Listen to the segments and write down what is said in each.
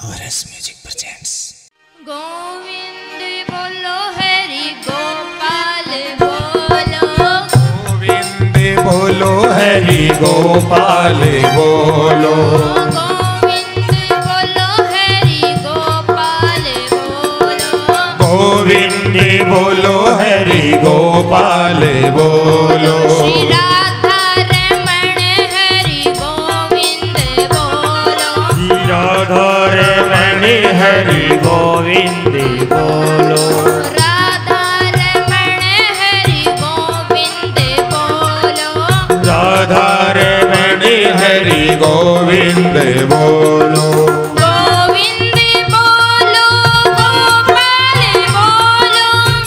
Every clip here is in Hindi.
और एस म्यूजिक प्रेजेंट्स। गोविंद बोलो हरि गोपाल बोलो, गोविंद बोलो हरि गोपाल बोलो, गोविंद बोलो हरि गोपाल बोलो, गोविंद बोलो हरि गोपाल बोलो। श्री राधा रमण हरि गोविंद बोलो, श्री राधा रमण हरि गोविंद बोलो, राधा रमण हरि गोविंद बोलो, राधा रमण हरि गोविंद बोलो, गोविंद बोलो गोपाल बोलो,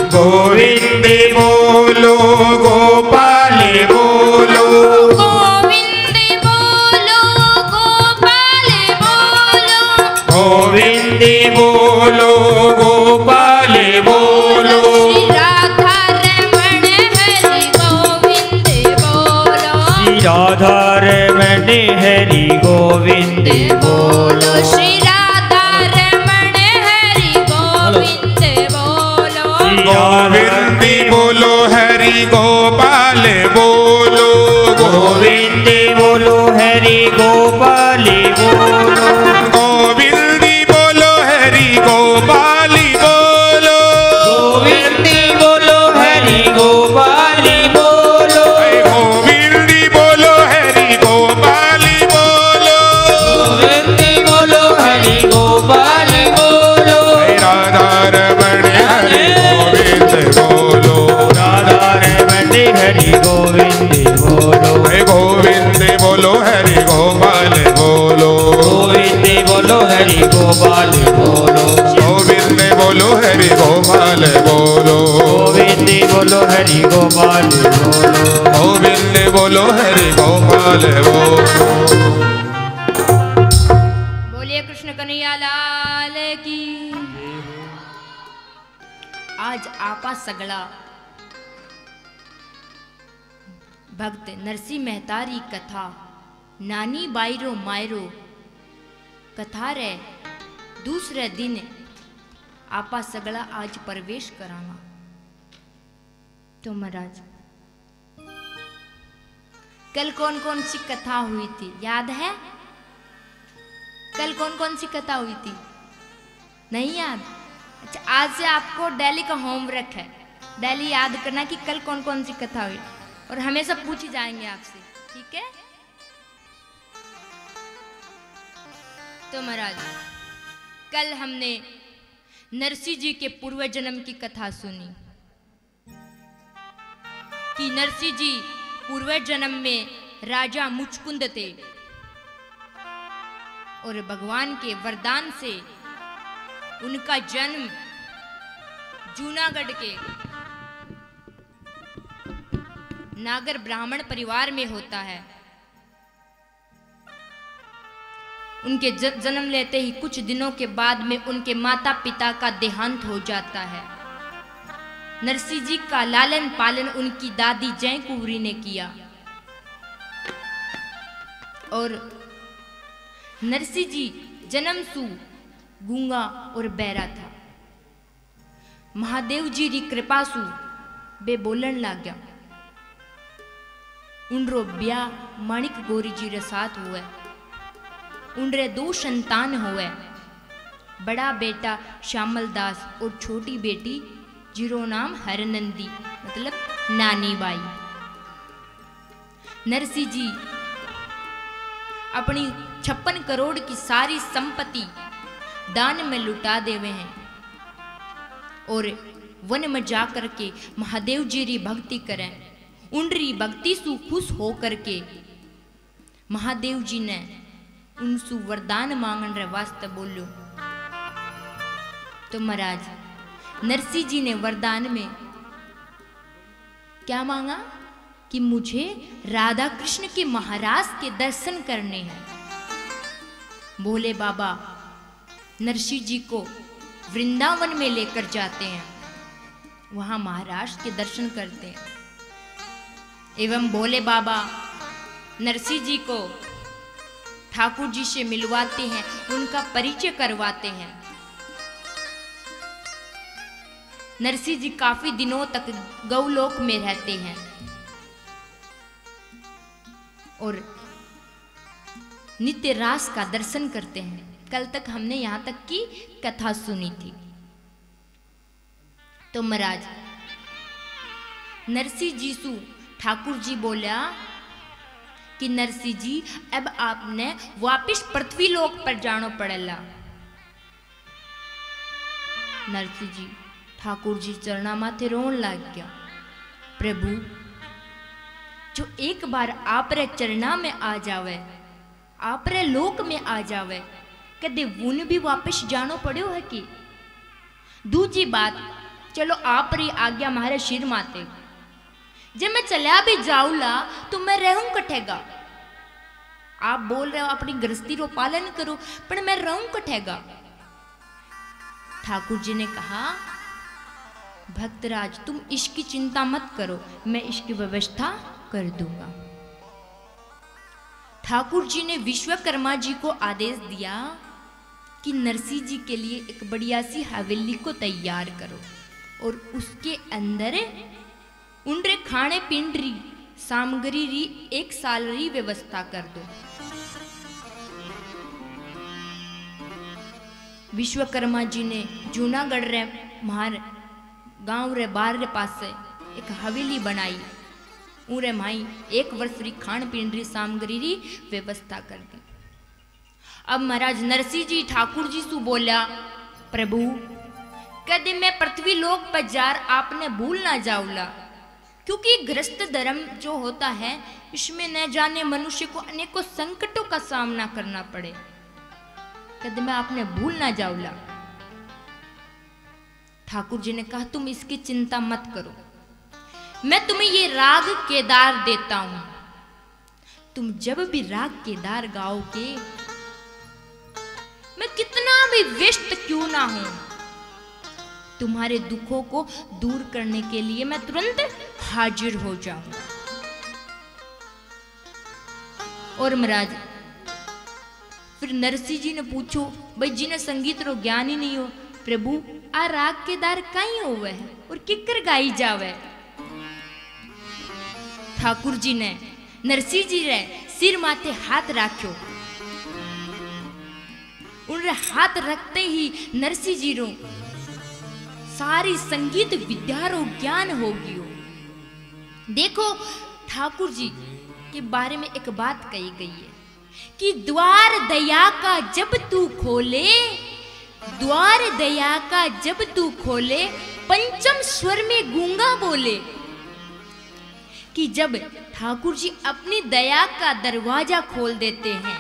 गोविंद बोलो गोपाल बोलो, गोविंद बोलो गोपाल बोलो, गोविंद बोलो गोपाल बोलो। श्री राधा रमण हरि गोविंद बोलो, श्री राधा रमण हरि गोविंद बोलो, श्री राधा रमण हरि गोविंद बोलो, गोविंद बोलो हरि गोपाल बोलो, गोविंद बोलो हरि गोपाल बोलो, गोविंद बोलो हरि गोपाल बोलो, गोविंद बोलो हरि गोपाल बोलो, गोविंद बोलो हरि गोपाल बोलो, गोविंद बोलो हरि गोपाल बोलो, राधा रमण हरि गोविंद बोलो, राधा रमण हरि गोविंद बोलो, गोविंद बोलो हरि गोपाल बोलो, गोविंद बोलो हरि गोपाल बोलो, गोविंद बोलो हरि गोपाल बोलो, गोविंद बोलो हरि गोपाल बोलो, गोविंद बोलो हरि गोपाल बोलो। बोलिए कृष्ण कन्हैया लाल की। आज आपा सगड़ा भक्त नरसिंह मेहतारी कथा नानी बायरो मायरो कथा रे दूसरे दिन आपा सगड़ा आज प्रवेश करावा। तो महाराज कल कौन कौन सी कथा हुई थी याद है? कल कौन कौन सी कथा हुई थी? नहीं याद? अच्छा, आज से आपको डेली का होमवर्क है, डेली याद करना कि कल कौन कौन सी कथा हुई, और हमेशा पूछी जाएंगे आपसे, ठीक है? तो महाराज कल हमने नरसिंह जी के पूर्व जन्म की कथा सुनी कि नरसिंह जी पूर्व जन्म में राजा मुचकुंद थे और भगवान के वरदान से उनका जन्म जूनागढ़ के नागर ब्राह्मण परिवार में होता है। उनके जन्म लेते ही कुछ दिनों के बाद में उनके माता पिता का देहांत हो जाता है। नरसिंह जी का लालन पालन उनकी दादी जय कुंवरी ने किया और नरसिंह जी जन्म सु गूंगा और बहरा था। महादेव जी री कृपा सु बे बोलन लग गया। उनरो ब्याह माणिक गौरी जी रे साथ हुए। उनरे 2 संतान हुए, बड़ा बेटा श्यामल दास और छोटी बेटी जिरो नाम हरनंदी मतलब नानी बाई। नरसिंह जी अपनी 56 करोड़ की सारी संपत्ति दान में लुटा देवे हैं और वन में जा करके महादेव जी री भक्ति करें। उनरी भक्ति सु खुश हो करके महादेव जी ने उनसु वरदान मांगन रे वास्ते बोलो। तो महाराज नरसिंह जी ने वरदान में क्या मांगा कि मुझे राधा कृष्ण के महाराज के दर्शन करने हैं। भोले बाबा नरसिंह जी को वृंदावन में लेकर जाते हैं, वहां महाराज के दर्शन करते हैं एवं भोले बाबा नरसिंह जी को ठाकुर जी से मिलवाते हैं, उनका परिचय करवाते हैं। नरसिंह जी काफी दिनों तक गौलोक में रहते हैं और नित्य रास का दर्शन करते हैं। कल तक हमने यहां तक की कथा सुनी थी। तो महाराज नरसिंह जी सु ठाकुर जी बोला कि नरसिंह जी अब आपने वापिस पृथ्वी लोक पर जानो पड़ेला। नरसिंह जी ठाकुर जी चरणा माथे रोन लग गया। प्रभु जो एक बार आप रे चरणा में आ जावे, आप रे लोक में आ जावे, कदे वुन भी वापस जानो पड़ो है कि? दूसरी बात, चलो आप री आज्ञा मारे सिर माते, जब मैं चला भी जाऊला तो मैं रहूं कठेगा। आप बोल रहे हो अपनी गृहस्थी रो पालन करो, पर मैं रहूं कठेगा। ठाकुर जी ने कहा भक्तराज तुम इसकी चिंता मत करो, मैं इसकी व्यवस्था कर दूंगा। ठाकुर जी ने विश्वकर्मा जी को आदेश दिया कि नरसिंह जी के लिए एक बढ़िया सी हवेली को तैयार करो और उसके अंदर उनरे खाने पीने री सामग्री री 1 साल री व्यवस्था कर दो। विश्वकर्मा जी ने जूनागढ़ रे मार गांव रे बार रे पास से एक हवेली बनाई। उरे माई 1 वर्ष री खान पीन री सामग्री री व्यवस्था कर दी। अब महाराज नरसिंह जी ठाकुर जी सु बोला प्रभु कदे मैं पृथ्वी लोक पर जार आपने भूल ना जाऊला, क्योंकि गृहस्थ धर्म जो होता है इसमें न जाने मनुष्य को अनेकों संकटों का सामना करना पड़े। कदे मैं आपने भूल ना जाऊला। ठाकुर जी ने कहा तुम इसकी चिंता मत करो, मैं तुम्हें ये राग केदार देता हूं। तुम जब भी राग केदार गाओगे, मैं कितना भी व्यस्त क्यों ना हूं, तुम्हारे दुखों को दूर करने के लिए मैं तुरंत हाजिर हो जाऊंगा। और महाराज फिर नरसिंह जी ने पूछो भाई जिन्हें संगीत रो ज्ञान ही नहीं हो, प्रभु आ राग केदार कहीं होवे है और किकर गाई जावे? ठाकुर जी ने नरसिंह जी रे सिर माथे हाथ राख्यो। उनरे हाथ रखते ही नरसिंह जी रो सारी संगीत विद्या रो ज्ञान हो गयो। देखो ठाकुर जी के बारे में एक बात कही गई है कि द्वार दया का जब तू खोले, द्वार दया का जब तू खोले, पंचम स्वर में गूंगा बोले। कि जब ठाकुर जी अपनी दया का दरवाजा खोल देते हैं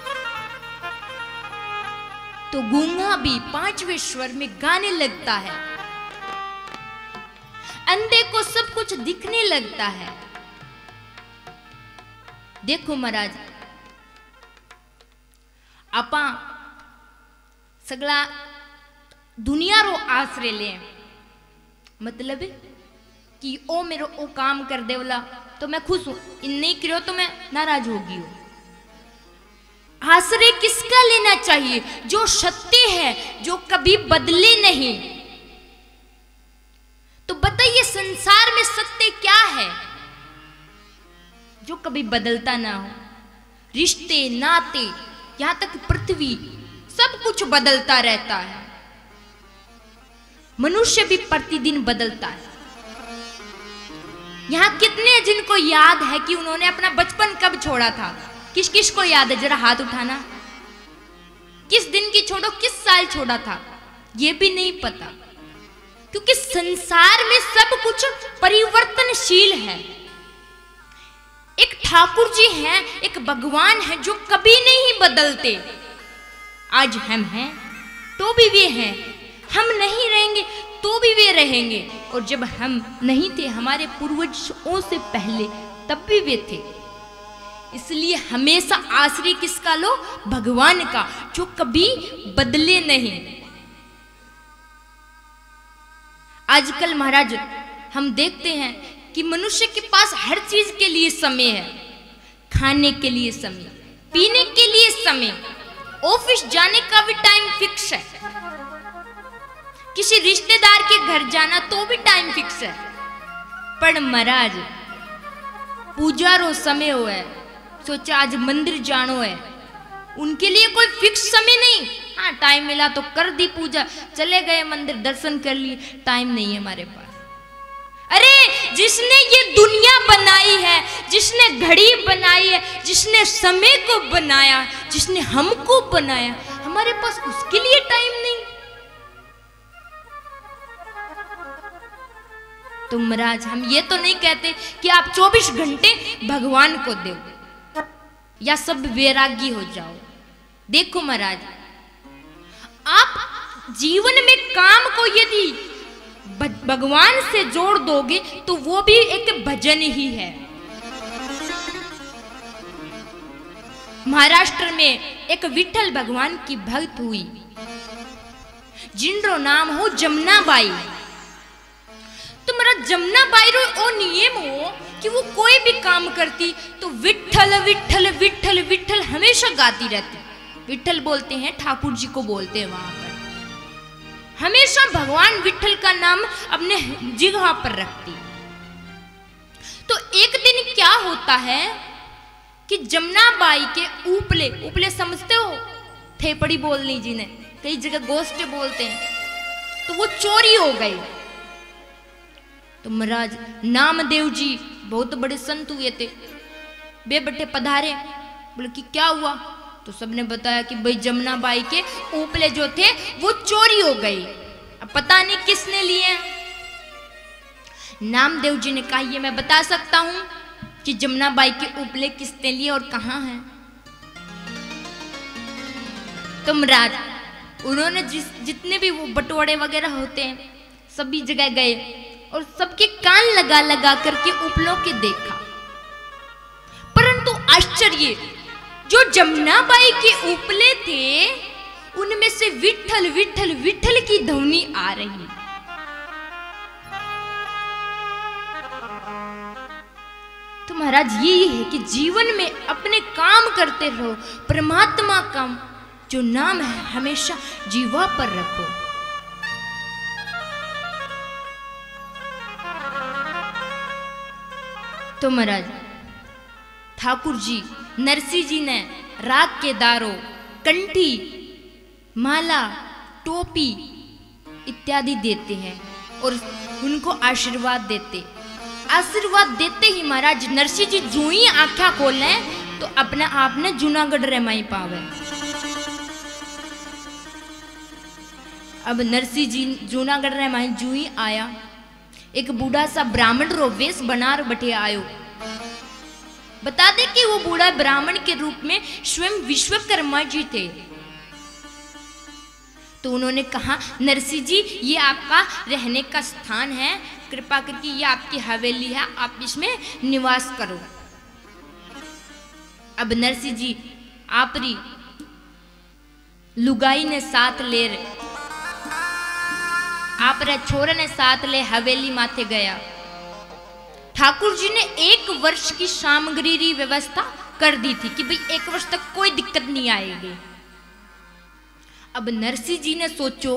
तो गूंगा भी 5वें स्वर में गाने लगता है, अंधे को सब कुछ दिखने लगता है। देखो महाराज आपा सगला दुनिया रो आश्रय ले, मतलब कि ओ मेरो ओ काम कर देवला तो मैं खुश हूं, इन नहीं करो तो मैं नाराज होगी हूं। आश्रय किसका लेना चाहिए? जो सत्य है, जो कभी बदले नहीं। तो बताइए संसार में सत्य क्या है जो कभी बदलता ना हो? रिश्ते नाते यहां तक पृथ्वी सब कुछ बदलता रहता है। मनुष्य भी प्रतिदिन बदलता है। यहां कितने जिनको याद है कि उन्होंने अपना बचपन कब छोड़ा था? किस किस को याद है? जरा हाथ उठाना। किस दिन की छोड़ो, किस साल छोड़ा था, ये भी नहीं पता, क्योंकि संसार में सब कुछ परिवर्तनशील है। एक ठाकुर जी हैं, एक भगवान है जो कभी नहीं बदलते। आज हम हैं तो भी वे हैं, हम नहीं रहेंगे तो भी वे रहेंगे, और जब हम नहीं थे हमारे पूर्वजों से पहले तब भी वे थे। इसलिए हमेशा आश्रय किसका लो? भगवान का, जो कभी बदले नहीं। आजकल महाराज हम देखते हैं कि मनुष्य के पास हर चीज के लिए समय है, खाने के लिए समय, पीने के लिए समय, ऑफिस जाने का भी टाइम फिक्स है, किसी रिश्तेदार के घर जाना तो भी टाइम फिक्स है। पर महाराज पूजा रो समय हो है, सोचा आज मंदिर जानो है, उनके लिए कोई फिक्स समय नहीं। हाँ टाइम मिला तो कर दी पूजा, चले गए मंदिर दर्शन कर लिए, टाइम नहीं है हमारे पास। अरे जिसने ये दुनिया बनाई है, जिसने घड़ी बनाई है, जिसने समय को बनाया, जिसने हमको बनाया, हमारे पास उसके लिए टाइम नहीं। तो महाराज हम ये तो नहीं कहते कि आप 24 घंटे भगवान को दो या सब वैरागी हो जाओ। देखो महाराज, आप जीवन में काम को यदि भगवान से जोड़ दोगे तो वो भी एक भजन ही है। महाराष्ट्र में एक विठल भगवान की भक्त हुई, जिनरो नाम हो जमुनाबाई। तो मेरा जमुनाबाई रो ओ नियम हो कि वो कोई भी काम करती तो विठल विठल विठल विठल हमेशा गाती रहती। विठल बोलते हैं ठाकुर जी को बोलते हैं वहां पर, हमेशा भगवान विठल का नाम अपने जिह्वा पर रखती। तो एक दिन क्या होता है कि जमुनाबाई के ऊपले, ऊपले समझते हो, थेपड़ी बोलनी जिन्हें कई जगह गोश्त बोलते हैं, तो वो चोरी हो गई। तो महाराज नामदेव जी बहुत बड़े संत हुए थे, बे बटे पधारे, बोले कि क्या हुआ? तो सबने बताया कि भाई जमुनाबाई के ऊपले जो थे वो चोरी हो गई, अब पता नहीं किसने लिए। नामदेव जी ने कहा ये मैं बता सकता हूं कि जमुनाबाई के ऊपले किसने लिए और कहां हैं। तो महाराज उन्होंने जितने भी वो बटोरे वगैरह होते हैं सभी जगह गए और सबके कान लगा लगा करके उपलों के देखा, परंतु आश्चर्य, जो जमुनाबाई के उपले थे उनमें से विठल विठल विठल की ध्वनि आ रही। तो महाराज ये है कि जीवन में अपने काम करते रहो, परमात्मा का जो नाम है हमेशा जीवा पर रखो। तो महाराज ठाकुर जी नरसिंह जी ने राग के दारो, कंठी, माला, टोपी इत्यादि देते हैं और उनको आशीर्वाद देते। आशीर्वाद देते ही महाराज नरसिंह जी जो ही आंखें खोले तो अपने आप ने जूनागढ़ रमाई पावे। अब नरसिंह जी जूनागढ़ रमाई जो ही आया, एक बूढ़ा सा ब्राह्मण रो वेश बनार बटे आयो। बता दे कि वो बूढ़ा ब्राह्मण के रूप में स्वयं विश्वकर्मा जी थे। तो उन्होंने कहा नरसिंह जी ये आपका रहने का स्थान है, कृपा करके ये आपकी हवेली है, आप इसमें निवास करो। अब नरसिंह जी आपरी लुगाई ने साथ ले, आप रे छोरे ने साथ ले हवेली माथे गया। ठाकुर जी ने 1 वर्ष की सामग्री की व्यवस्था कर दी थी कि भाई 1 वर्ष तक कोई दिक्कत नहीं आएगी। अब नरसिंह जी ने सोचो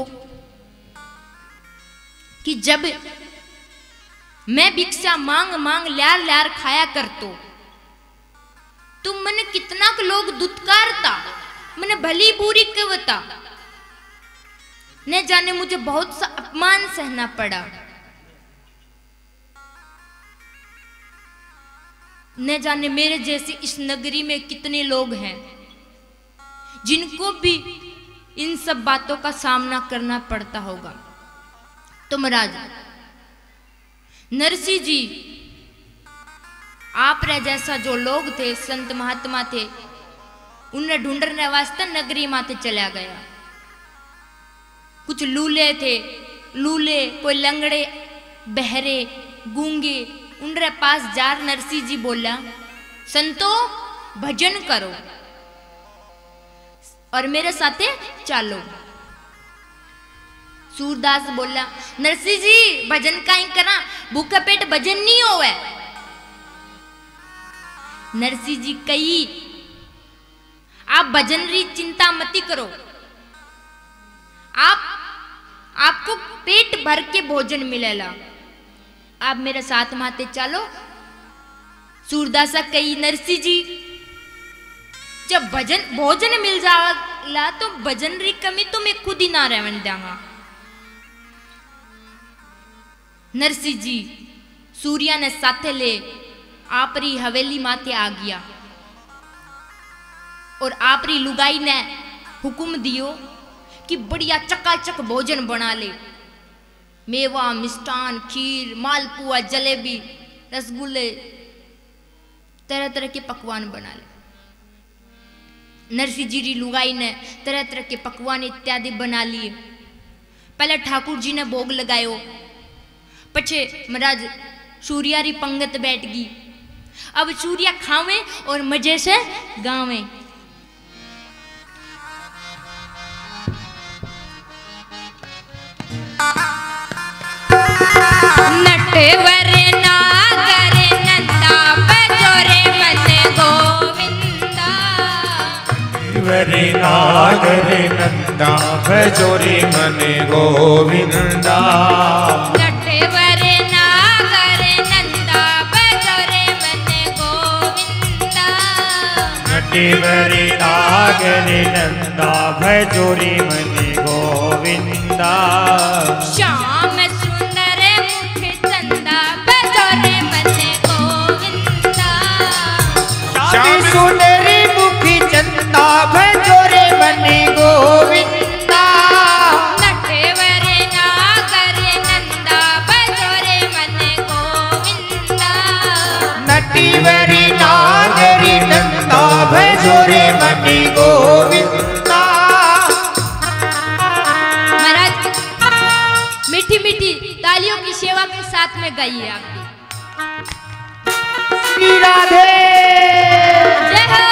कि जब मैं भिक्षा मांग मांग ल्यार ल्यार खाया करतो तो मैंने कितना लोग दुत्कारता, मैंने भली बुरी कहता, न जाने मुझे बहुत सा अपमान सहना पड़ा, न जाने मेरे जैसे इस नगरी में कितने लोग हैं जिनको भी इन सब बातों का सामना करना पड़ता होगा। तो महाराज नरसिंह जी आप रे जैसा जो लोग थे, संत महात्मा थे, उन्हें ढूंढने वास्ते नगरी माथे चला गया। कुछ लूले थे, लूले कोई लंगड़े, बहरे, गूंगे, उनके पास जार नरसिंह जी बोला संतो भजन करो और मेरे साथे चालो। सूरदास बोला नरसिंह जी भजन काई करा, भूखा पेट भजन नहीं होवे। नरसिंह जी कई आप भजन री चिंता मत करो, आपको पेट भर के भोजन मिलेगा। आप मेरे साथ माते चलो। सूरदासा कही नरसी जी जब भोजन मिल जाएगा तो भजन री कमी तो मैं खुद ही ना रहने दूंगा। नरसी जी सूर्या ने साथे ले आपरी हवेली माथे आ गया और आपरी लुगाई ने हुक्म दियो कि बढ़िया चकाचक भोजन बना ले। मेवा, मिष्टान, खीर, मालपुआ, जलेबी, रसगुल्ले, तरह तरह के पकवान बना ले। नरसी जी री लुगाई ने तरह तरह के पकवान इत्यादि बना लिए। पहले ठाकुर जी ने भोग लगायो, पछे महाराज सूर्या री पंगत बैठ गई। अब सूर्या खावे और मजे से गावे। नटवर नागर नंदा बजोरे मन गोविंदा। नटवर नागर नंदा बजोरे मन गोविंदा। नटवर नागर नंदा बजोरे मन गोविंदा। नटवर नागर नंदा बजोरे मन गोविंदा। श्याम सुंदर मुख चंदा बजोरे मन गोविंदा। श्याम सुंदरी मुखी चंदा बजोरे मन गोविंदा। नटवर नागर नंदा बजोरे मन गोविंदा। नटवरी नागरी नंदा बजोरे मन गोविंदा। मीठी मीठी तालियों की सेवा के साथ में गाइए आप भी। श्री राधे जय हो।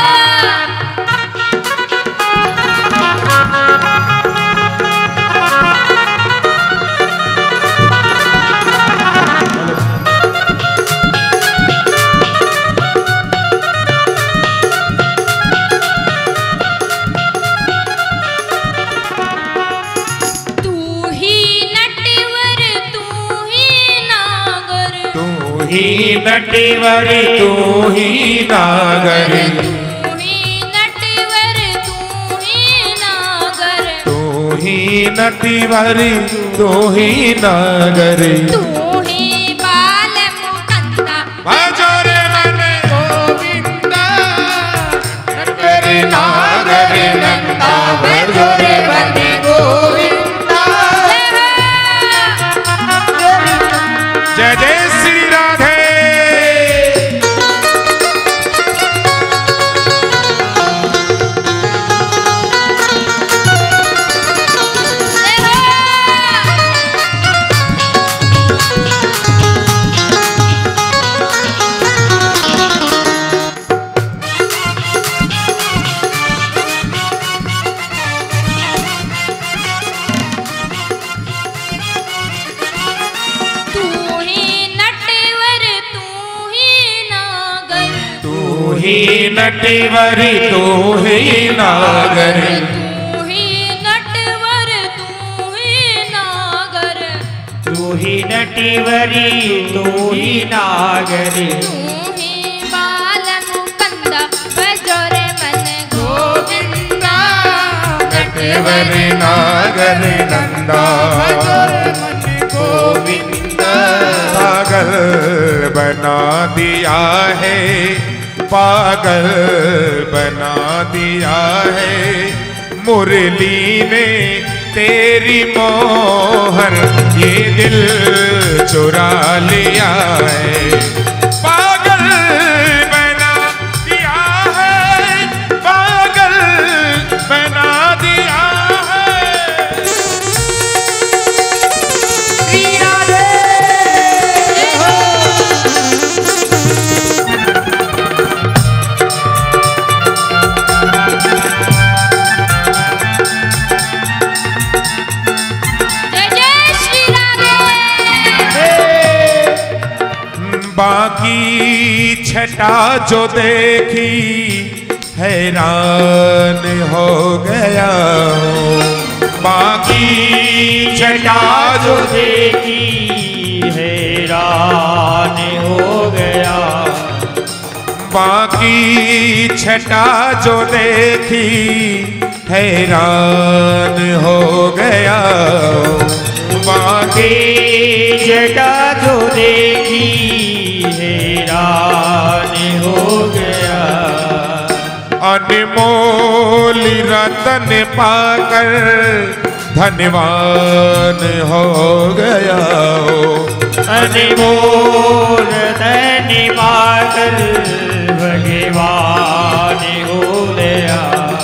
ही नटवरी तू ही नागर। तू ही नटवर तू ही नागर। तू ही नटवरी तू ही नागर। तू ही बाल मुकंदा बजोरे मन गोविंदा। नटवरी नागर नंदा बजोरे मन गोविंदा। जय जय श्री राधे। नटवरी तू ही नागर। तू ही नटवर तू ही नागर। तू ही नटवरी तू ही नागर। तू ही बाल मुकंदा बजोरे मन गोविंदा। नटवरी नागर नंदा बजोरे मन गोविंदा। पागल बना दिया है, पागल बना दिया है मुरली ने तेरी मोहर। ये दिल चुरा लिया है। पागल बना दिया है, पागल बना दिया है। श्री राधे बाकी छटा जो देखी हैरान हो गया हूँ। बाकी छटा जो देखी हैरान हो गया, बाकी छटा जो देखी हैरान हो गया हूँ। बाकी छटा जो देखी हैरान हो गया, अनमोल रतन पाकर धनवान हो गया हो। अनमोल धन पाकर भगवान हो गया,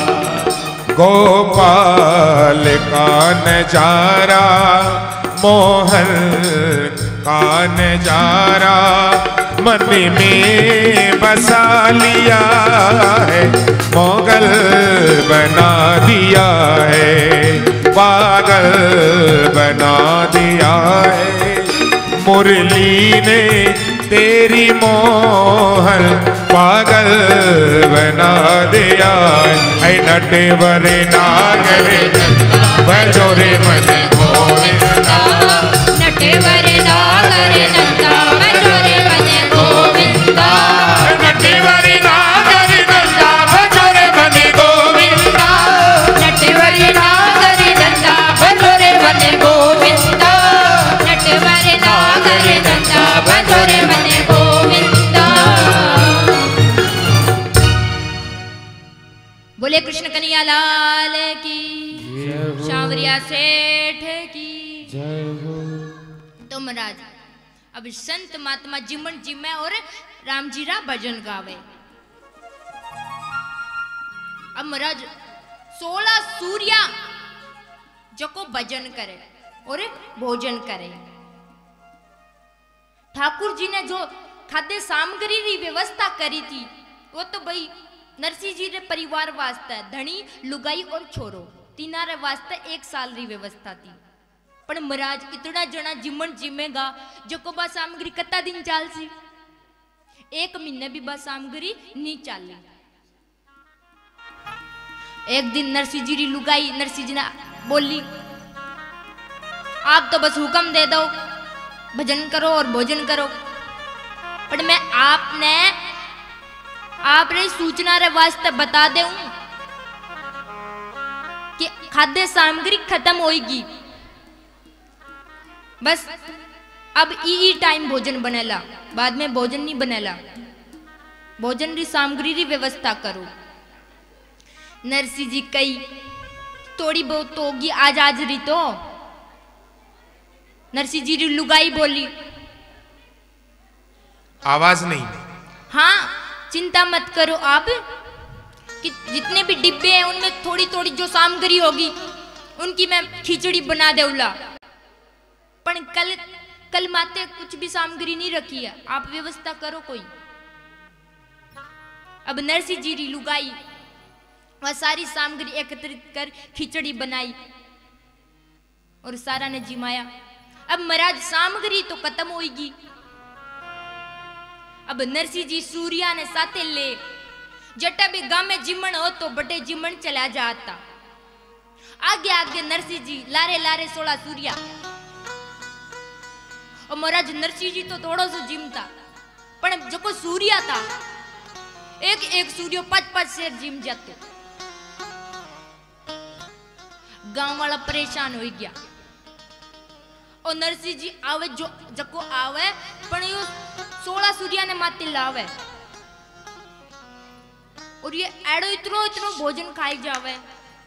गोपाल का नजारा मोहन का नजारा मन में बसा लिया है, मोगल बना दिया है, पागल बना दिया है। मुरली ने तेरी मोहन पागल बना दिया है। ऐ नटवर नागरे बजोरे मन गोविंदा, नटवर नागर नंदा बजोरे मन गोविंदा, नटवर नागर नंदा बजोरे मन गोविंदा, नटवर नागर नंदा बजोरे मन गोविंदा, नटवर नागर नंदा बजोरे मन गोविंदा। बोले कृष्ण कन्हैया लाल की, सांवरिया सेठ की। तो महाराज अब संत महात्मा जिमन जिमे और राम जी रा भजन गावे। अब महाराज 16 सूर्या जो को भजन करे और भोजन करे। ठाकुर जी ने जो खाद्य सामग्री की व्यवस्था करी थी वो तो भाई नरसिंह जी रे परिवार वास्ते धनी लुगाई और छोरो तीनारे वास्ते 1 साल री व्यवस्था थी। पण महाराज इतना जना जिमन जिमेगा जो को बा सामग्री कत्ता दिन चाल सी, 1 महीने भी बा सामग्री नहीं चाली। एक दिन नरसिंह जी री लुगाई नरसिंह जी ने बोली आप तो बस हुक्म दे दो भजन करो और भोजन करो, पर मैं आपने सूचना रे वास्ते बता दूं कि खाद्य सामग्री खत्म होगी, बस अब ई टाइम भोजन बनेला, बाद में भोजन नहीं बनेला, भोजन री सामग्री री व्यवस्था करो। नरसिंह जी कई थोड़ी बहुत तो होगी आज री तो। नरसिंह जी री लुगाई बोली आवाज नहीं, हाँ चिंता मत करो आप कि जितने भी डिब्बे हैं उनमें थोड़ी थोड़ी जो सामग्री होगी उनकी मैं खिचड़ी बना देऊला, पर कल माते कुछ भी सामग्री नहीं रखी है, आप व्यवस्था करो कोई। अब नरसिंह जी री लुगाई वह सारी सामग्री एकत्रित कर खिचड़ी बनाई और सारा ने जिमाया। अब महाराज सामग्री तो खत्म होगी, अब नरसिंह जी सूर्या ने साथे ले जटा भी गांव में जिमन हो तो बटे जिमन चला जाता। आगे आगे नरसिंह जी लारे लारे 16 सूर्या। और महाराज नरसिंह जी तो थोड़ो सो जिमता, पर जो सूर्या था एक एक सूर्यो 5-5 शेर जिम जाते। गांव वाला परेशान हो गया और नरसिंह जी आवे जो जको आवे पण यो 16 सूर्या ने माते लावे और ये एड़ो इतनो भोजन खाई जावे।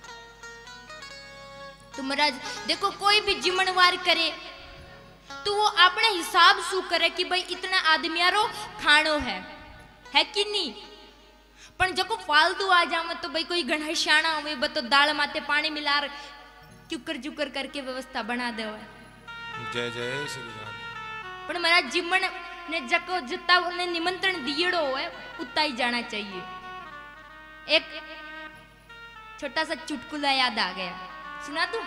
तो महाराज देखो कोई भी जिमणवार करे तो वो अपने हिसाब सु करे कि भाई इतना आदमियारो खानो है कि नहीं। पण जको फालतू आ जावे तो भाई कोई घणा शाणा होवे बतो दाल माते पानी मिलार क्यूकर जुकर करके व्यवस्था बना देवे। जय जय श्री राम। पण महाराज जिमण ने जको जितना उन्हें निमंत्रण दिएड़ो है उतना ही जाना चाहिए। एक छोटा सा चुटकुला याद आ गया, सुना दूं?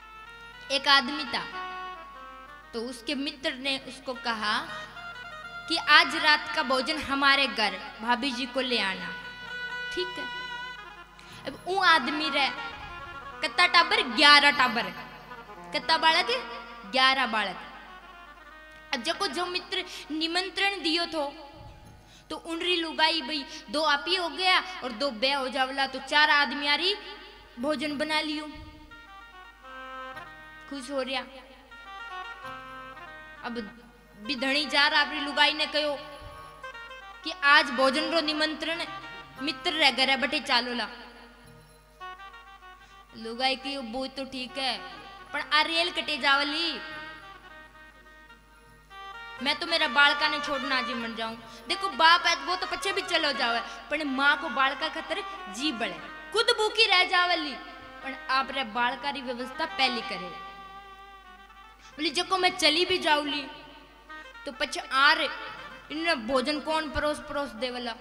एक आदमी था तो उसके मित्र ने उसको कहा कि आज रात का भोजन हमारे घर भाभी जी को ले आना। ठीक है। अब वो आदमी रहे कितना टाबर 11 टाबर कितना बालक 11 बालक। अब जको जो मित्र निमंत्रण दियो थो तो उनरी लुगाई भाई 2 आप ही हो गया और 2 बे हो जावला तो 4 आदमी आरी भोजन बना लियो। खुश हो रहा। अब बिधणी जा रहा अपनी लुगाई ने कहो कि आज भोजन रो निमंत्रण मित्र रह गया बटे चालो ला। लुगाई की वो तो ठीक है पर आ रेल कटे जावली मैं तो मेरा बालका ने छोड़ना जी मर जाऊं। देखो बाप है वो तो पीछे भी चलो जावे पर माँ को बालका खतर जी बड़े खुद भूखी रह जावली पर आप रे बालका री व्यवस्था पहली करे। बोली जको मैं चली भी जाऊली तो पछ आ रे इन भोजन कौन परोस परोस देवला।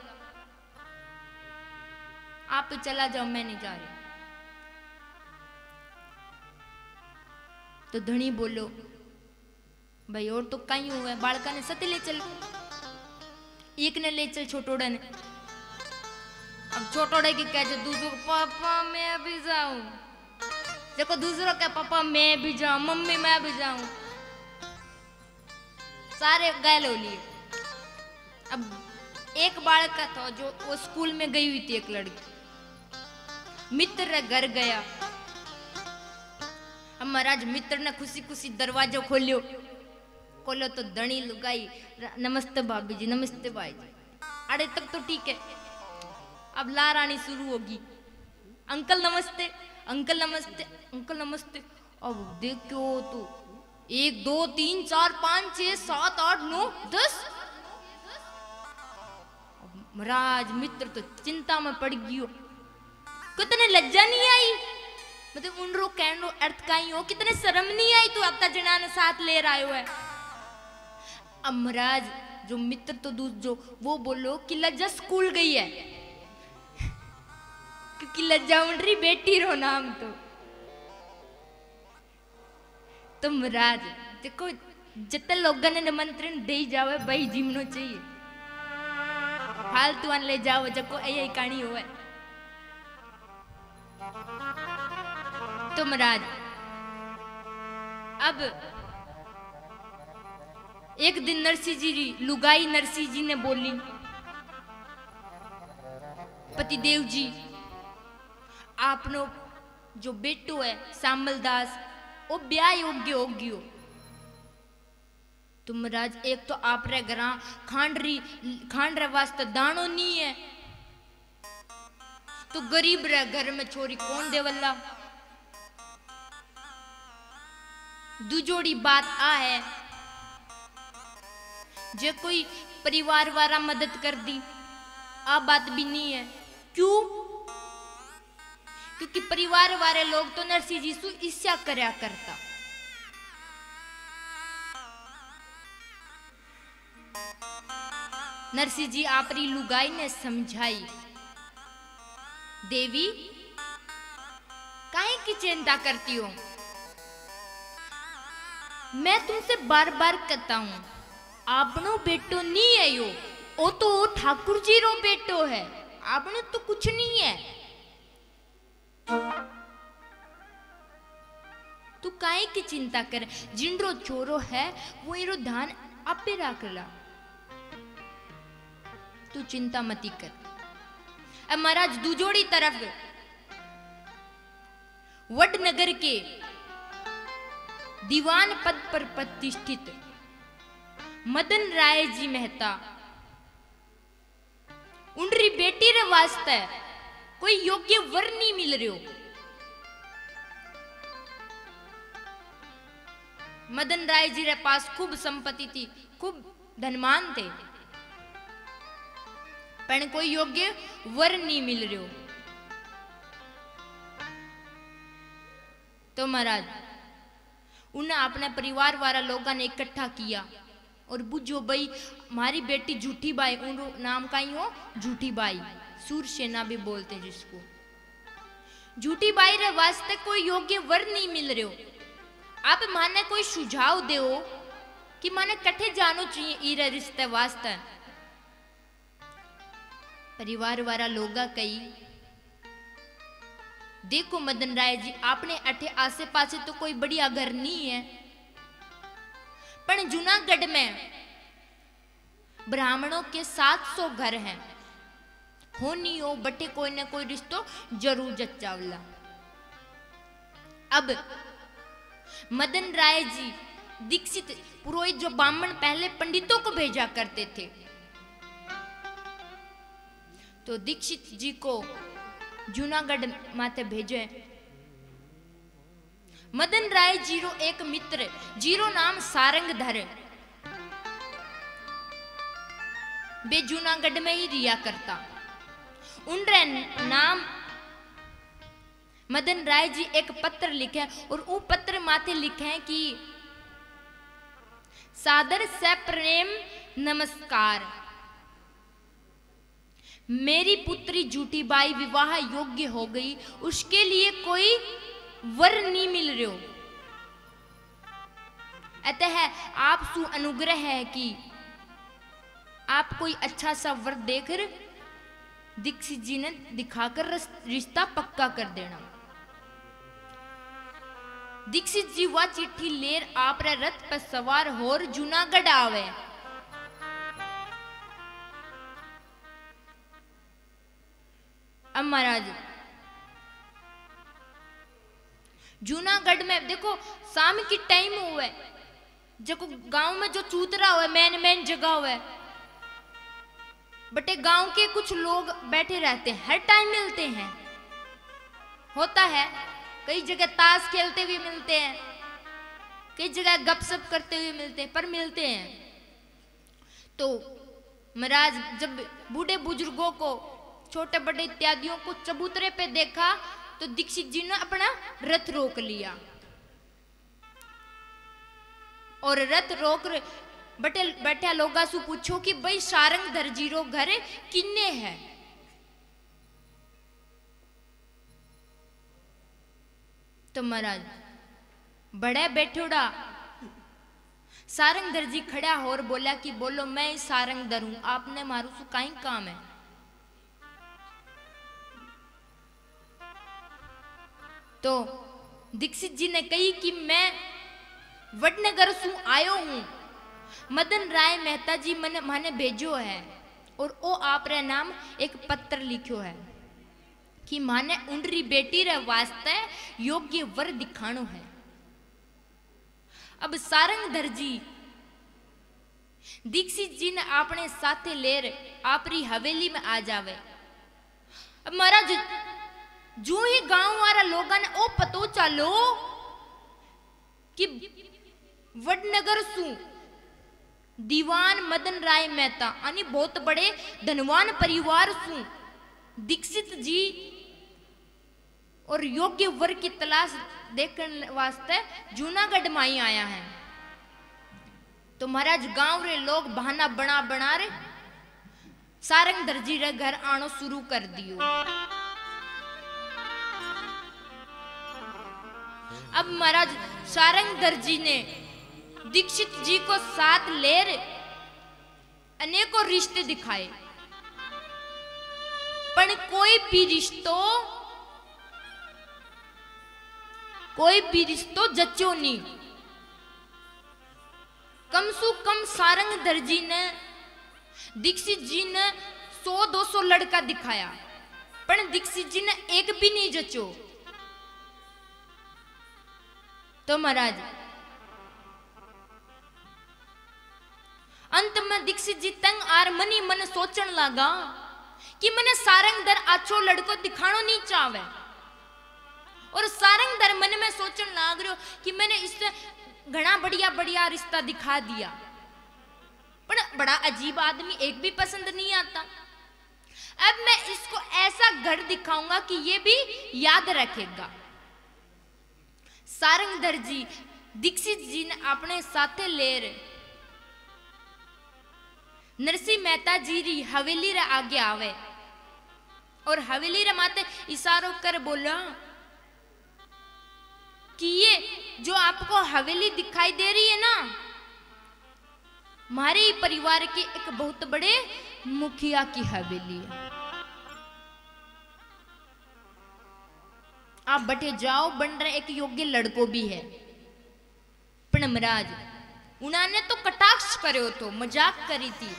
आप चला जाओ मैं नहीं जा रही। तो धनी बोलो भाई और तो कहीं हुआ है बालका ने सती ले चल। एक ने ले चल छोटोड़ा ने। अब छोटोड़े की कह दूसरों पापा मैं भी जाऊं देखो दूसरों के पापा मैं भी जाऊं मम्मी मैं भी जाऊं सारे गैल हो लिए। अब एक बालक का था जो वो स्कूल में गई हुई थी एक लड़की मित्र घर गया। अब महाराज मित्र ने खुशी खुशी दरवाजा खोलो तो धनी लुगाई नमस्ते भाभी जी नमस्ते भाई जी अरे तक तो ठीक है। अब लारानी शुरू होगी अंकल नमस्ते अंकल नमस्ते अंकल नमस्ते। अब देखो तो 1 2 3 4 5 6 7 8 9 10। महाराज मित्र तो चिंता में पड़ गयो कितने लज्जा नहीं आई मतलब उन रो कहनो अर्थ का ही हो कितने शर्म नहीं आई तू अपना जना ने साथ ले रहा है। अब महाराज जो मित्र तो जो वो बोलो कि लज्जा स्कूल गई है क्योंकि लज्जा उनरी बेटी रो नाम तो महाराज देखो जितने लोगों ने निमंत्रण दे जावे भाई जीवनो चाहिए फालतू ले जाओ जको यही कहानी हो। तो महाराज अब एक दिन नरसी जी लुगाई नरसी जी ने बोली पतिदेव जी आपनो जो बेटो है सामलदास वो ब्याह योग्य हो गयो। तो महाराज एक तो आप रे घर खांड रे वास्ते दानो नहीं है तो गरीब रे घर में छोरी कौन देवला। दूजोड़ी बात आ है जे कोई परिवार वाला मदद कर दी आ बात भी नहीं है। क्यों? क्योंकि परिवार वाले लोग तो नरसी जी सु ईर्ष्या करया करता। नरसी जी आपरी लुगाई ने समझाई देवी काहे की चिंता करती हो मैं तुमसे बार बार कहता हूं आपनो बेटो नहीं है यो ओ तो ठाकुर जी रो बेटो है आपने तो कुछ नहीं है। तू काहे की चिंता कर जिनरो चोरो है वो इरो धान आपे रख ला तू चिंता मती कर। अब महाराज दूजोड़ी तरफ वडनगर के दीवान पद पर प्रतिष्ठित मदन राय जी मेहता उनरी बेटी रे वास्ते कोई योग्य वर नहीं मिल रहो। मदन राय जी रे पास खूब संपत्ति थी खूब धनवान थे पर कोई योग्य वर नहीं मिल रहो। तो महाराज उन्हें अपने परिवार वाला लोगों ने इकट्ठा किया और बुझो भाई हमारी बेटी झूठी बाई उन नाम का ही हो झूठी बाई सूरसेना भी बोलते जिसको झूठी बाई रे वास्ते कोई योग्य वर नहीं मिल रहे हो। आप माने कोई सुझाव दो कि माने कठे जानो चाहिए ईरे रिश्ते वास्ते। परिवार वाला लोगा कई देखो मदन राय जी आपने अठे आसे पासे तो कोई बढ़िया घर नहीं है, पर जूनागढ़ में ब्राह्मणों के 700 घर हैं, हो नहीं हो बटे कोई ना कोई रिश्तो जरूर जच्चावला। अब मदन राय जी दीक्षित पुरोहित जो ब्राह्मण पहले पंडितों को भेजा करते थे, तो दीक्षित जी को जूनागढ़ माते भेजे। मदन राय जीरो एक मित्र जीरो नाम सारंगधर बे जूनागढ़ में ही रिया करता। उनरे नाम मदन राय जी एक पत्र लिखे और वो पत्र माते लिखे कि सादर से प्रेम नमस्कार, मेरी पुत्री झूठी बाई विवाह योग्य हो गई, उसके लिए कोई वर नहीं मिल रहा। अतः आप सु अनुग्रह है कि आप कोई अच्छा सा वर देकर दीक्षित जी ने दिखाकर रिश्ता पक्का कर देना। दीक्षित जी वह चिट्ठी लेर आप रथ पर सवार होर जूनागढ़ आवे। अब महाराज जूनागढ़ में देखो शाम की टाइम हुए, जब गांव में जो चूतरा हुए मेन जगह हुए, बटे गांव के कुछ लोग बैठे रहते हैं, हर टाइम मिलते हैं। होता है कई जगह ताश खेलते हुए मिलते हैं, कई जगह गपशप करते हुए मिलते हैं, पर मिलते हैं। तो महाराज जब बूढ़े बुजुर्गों को छोटे बड़े इत्यादियों को चबूतरे पे देखा तो दीक्षित जी ने अपना रथ रोक लिया और रथ रोक बैठे लोगा सु पूछो कि भाई सारंगधर जीरो घर किन्ने है। तो महाराज बड़े बैठोड़ा सारंगधर जी खड़ा और बोला कि बोलो मैं सारंगधर हूं, आपने मारू सु काई काम है। तो दीक्षित जी ने कही कि मैं वडनगर सु आयो हूं, मदन राय मेहता जी माने भेजो है और ओ आप रे नाम एक पत्र लिखो है कि माने उनरी बेटी रे वास्ते योग्य वर दिखानो है। अब सारंगधर जी दीक्षित जी ने अपने साथे लेर आपरी हवेली में आ जावे। अब महाराज जो ही गांव वाला लोगों ने ओ पतो चालो कि वडनगर सु दीवान मदन राय मेहता यानी बहुत बड़े धनवान परिवार सु दीक्षित जी और योग्य वर की तलाश देखने वास्ते जूनागढ़ में ही आया है। तो महाराज गांव रे लोग बहाना बना रे सारंगधर जी रे घर आनो शुरू कर दियो। अब महाराज सारंगधर जी ने दीक्षित जी को साथ लेर अनेकों रिश्ते दिखाए, पर कोई भी रिश्तो जच्चो नहीं। कम सु कम सारंगधर जी ने दीक्षित जी ने 100-200 लड़का दिखाया, पर दीक्षित जी ने एक भी नहीं जच्चो। तो महाराज अंत में दीक्षित जी तंग आर मनी मन सोचन लगा कि मैंने सारंगधर आछो लड़को दिखानो नहीं चावे, और सारंगधर मन में सोचन लाग रहो कि मैंने इससे घना बढ़िया रिश्ता दिखा दिया, पर बड़ा अजीब आदमी एक भी पसंद नहीं आता। अब मैं इसको ऐसा घर दिखाऊंगा कि ये भी याद रखेगा। सारंगधर जी दीक्षित जी ने अपने साथे लेर नरसिंह मेहता जी री हवेली रे आगे आवे और हवेली रे माते इशारो कर बोला कि ये जो आपको हवेली दिखाई दे रही है ना, हमारे ही परिवार के एक बहुत बड़े मुखिया की हवेली है। आप बैठे जाओ, बन रहे एक योग्य लड़को भी है। पण महाराज उन्होंने तो कटाक्ष करो, तो मजाक करी थी।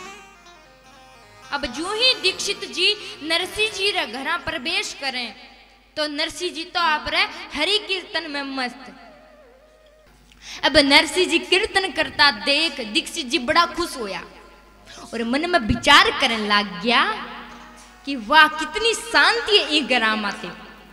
अब जो ही दीक्षित जी नरसिंह जी रे घरा प्रवेश करें तो नरसिंह जी तो आप रे हरि कीर्तन में मस्त। अब नरसिंह जी कीर्तन करता देख दीक्षित जी बड़ा खुश होया और मन में विचार करने लग गया कि वाह कितनी शांति है ये ग्रामाते।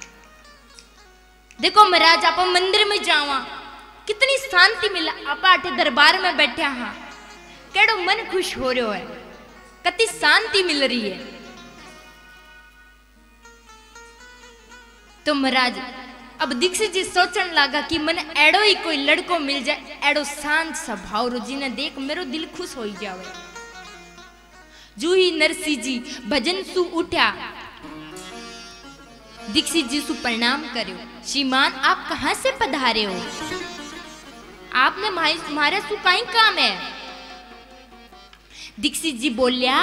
देखो महाराज आप मंदिर में जावा कितनी शांति मिला, आप आठे दरबार में बैठे हाँ केड़ो मन खुश हो रहा है, कितनी शांति मिल रही है। तो महाराज अब दीक्षित जी सोचने लगा कि मन एड़ो ही कोई लड़को मिल जाए, एड़ो शांत स्वभाव रो जिन्हें देख मेरो दिल खुश हो जावे। जू ही नरसिंह जी भजन सु उठा, दीक्षित जी सु प्रणाम करो। श्रीमान आप कहां से पधारे हो? आपने हमारे सु कहीं काम है? दीक्षित जी बोलिया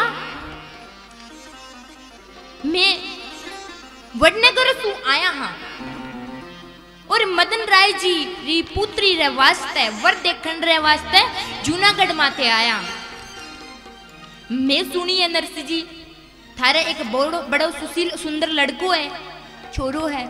मैं वडनगर सु आया हाँ और मदन राय जी री पुत्री रे वास्ते वर देखन रे वास्ते जूनागढ़ माथे आया। मैं सुनी है नरसिंह जी थारे एक बड़ो सुशील सुंदर लड़को है, छोरो है।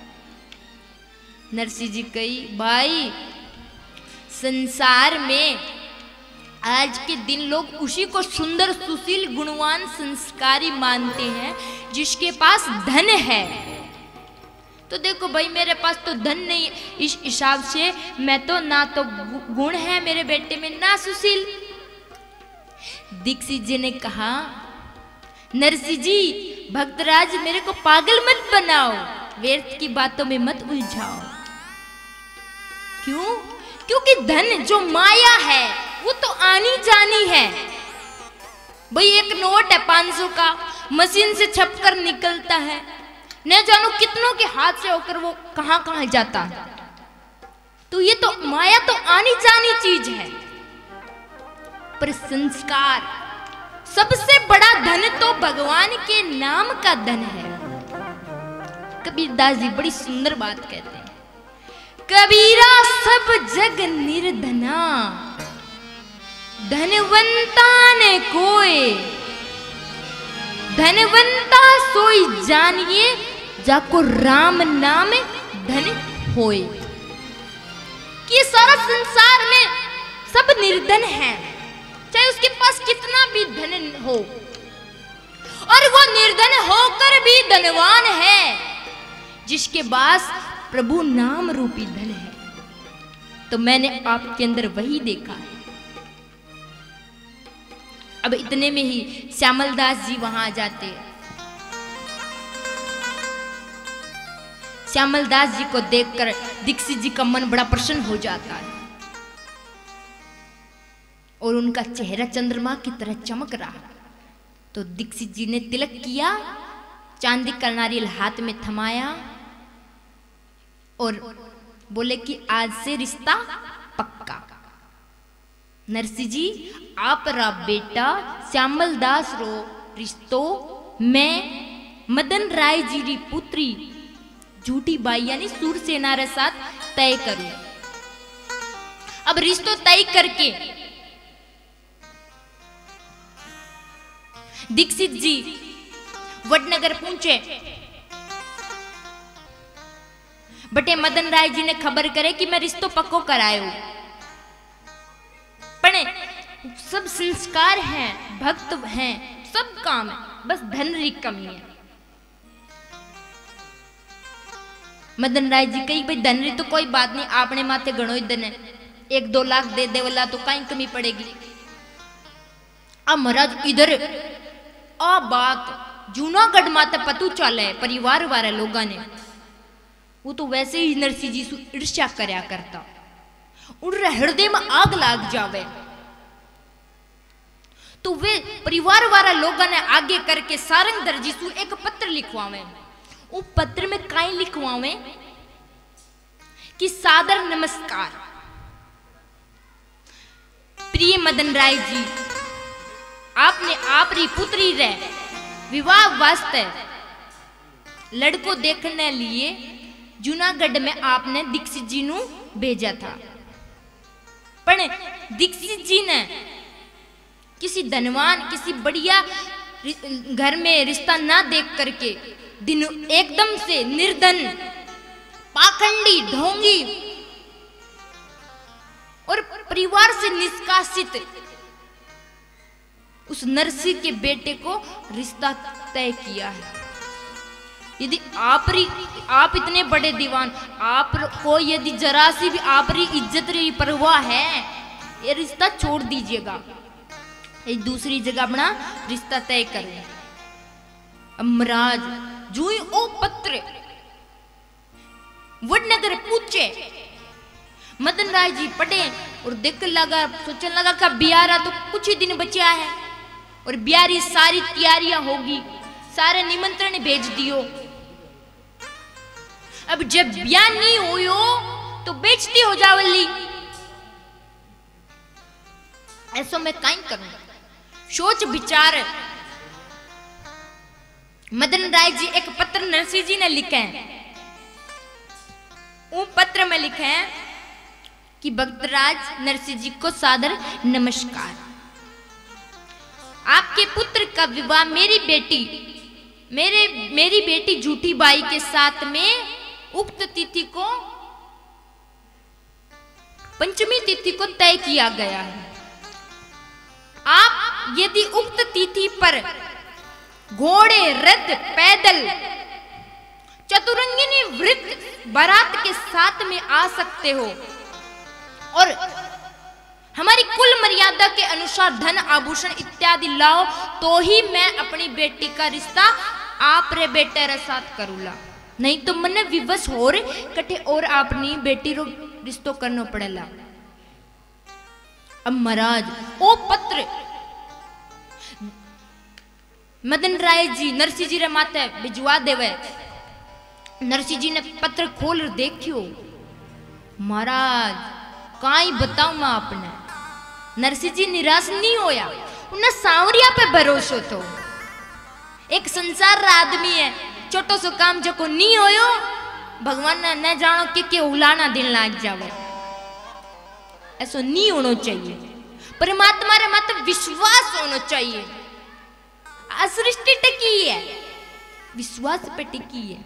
नरसिंह जी कही भाई संसार में आज के दिन लोग उसी को सुंदर सुशील गुणवान संस्कारी मानते हैं जिसके पास धन है। तो देखो भाई मेरे पास तो धन नहीं, इस हिसाब से मैं तो ना तो गुण है मेरे बेटे में ना सुशील। दीक्षित जी ने कहा नरसिंह जी भक्तराज मेरे को पागल मत बनाओ, व्यर्थ की बातों में मत उलझाओ। क्यों? क्योंकि धन जो माया है वो तो आनी जानी है। भाई एक नोट है 500 का मशीन से छपकर निकलता है, न जानो कितनों के हाथ से होकर वो कहां कहां जाता है। तो ये तो माया तो आनी जानी चीज है, पर संस्कार सबसे बड़ा धन तो भगवान के नाम का धन है। कबीरदास जी बड़ी सुंदर बात कहते हैं, कबीरा सब जग निर्धना धनवंता ने कोय, धनवंता सोई जानिए जाको राम नाम धन होए। कि सारा संसार में सब निर्धन है, चाहे उसके पास कितना भी धन हो, और वो निर्धन होकर भी धनवान है जिसके पास प्रभु नाम रूपी धन है। तो मैंने आपके अंदर वही देखा है। अब इतने में ही श्यामलदास जी वहां आ जाते हैं। श्यामलदास जी को देखकर दीक्षित जी का मन बड़ा प्रसन्न हो जाता है और उनका चेहरा चंद्रमा की तरह चमक रहा। तो दीक्षित जी ने तिलक किया, चांदी का नारियल हाथ में थमाया और बोले कि आज से रिश्ता पक्का। नरसिंह जी आप रा बेटा श्यामलदास रो रिश्तो मैं मदन राय जी री पुत्री झूठी बाई यानी सूरसेना रे साथ तय करूं। अब रिश्तो तय करके दीक्षित जी वडनगर पहुंचे। बटे मदन राय जी ने खबर करे कि मैं रिश्तो पक्को करायो, पढ़े सब संस्कार हैं, भक्त हैं, सब काम है, बस धन री कमी है। मदन राय जी कही भाई धन री तो कोई बात नहीं, आपने माथे घणो ही धन है, 1-2 लाख दे दे वाला तो कहीं कमी पड़ेगी। अब महाराज इधर आ बात जूनागढ़ माते पतू चले परिवार वाले लोगों ने, वो तो वैसे ही नरसिंह जी से ईर्ष्या करया करता, उनके हृदय में आग लाग जावे। तो वे परिवार वाला लोगों ने आगे करके सारंगधर जी से एक पत्र लिखवावे। वो पत्र में काई लिखवावे कि सादर नमस्कार, प्रिय मदन राय जी, आपने आपरी पुत्री रे विवाह वास्ते लड़को देखने लिए जूनागढ़ में आपने दीक्षित जी नु भेजा था। पर दीक्षित जी ने किसी धनवान, किसी बढ़िया घर में रिश्ता ना देख करके दिन एकदम से निर्धन, पाखंडी, ढोंगी और परिवार से निष्कासित उस नरसी के बेटे को रिश्ता तय किया है। यदि आप इतने बड़े दीवान, आपको यदि जरा सी भी आपरी इज्जत री परवाह है, ये रिश्ता छोड़ दीजिएगा, एक दूसरी जगह अपना रिश्ता तय करें। अमराज जूई ओ पत्र वडनगर पूछे, मदन राय जी पढ़े और देख लगा, सोचने लगा कि ब्याह तो कुछ ही दिन बचा है और ब्याह की सारी तैयारियां होगी, सारे निमंत्रण भेज दियो। अब जब ब्याह नहीं होयो तो बेचती हो जावली, ऐसो मैं काई करूं। सोच विचार मदन राय जी एक पत्र नरसिंह जी ने लिखे हैं। वो पत्र में लिखे हैं कि भक्तराज नरसिंह जी को सादर नमस्कार। आपके पुत्र का विवाह मेरी बेटी झूठी बाई के साथ में उक्त तिथि को, पंचमी तिथि को तय किया गया है। आप यदि उक्त तिथि पर घोड़े, रथ, पैदल, चतुरंगिनी वृत्त बारात के साथ में आ सकते हो और हमारी कुल मर्यादा के अनुसार धन, आभूषण इत्यादि लाओ तो ही मैं अपनी बेटी का रिश्ता आप रे बेटे रे साथ करूला, नहीं तो मने विवश हो रे कटे और अपनी बेटी रो रिश्तो करनो पड़ेला। अब महाराज ओ पत्र मदन राय जी नरसिंह जी रे माथे भिजवा देवे। नरसिंह जी ने पत्र खोल देखियो, महाराज काई बताऊं मैं आपने। नरसिंह जी निराश नहीं होया, उन्हें सांवरिया पे भरोसो तो। एक संसार रा आदमी है, छोटो सो काम जो को नहीं होयो भगवान ने न जानो के उलाना दिन लाग जावे, ऐसो नहीं होना चाहिए। परमात्मा रे मत विश्वास होना चाहिए। सृष्टि टिकी है, विश्वास पे टिकी है।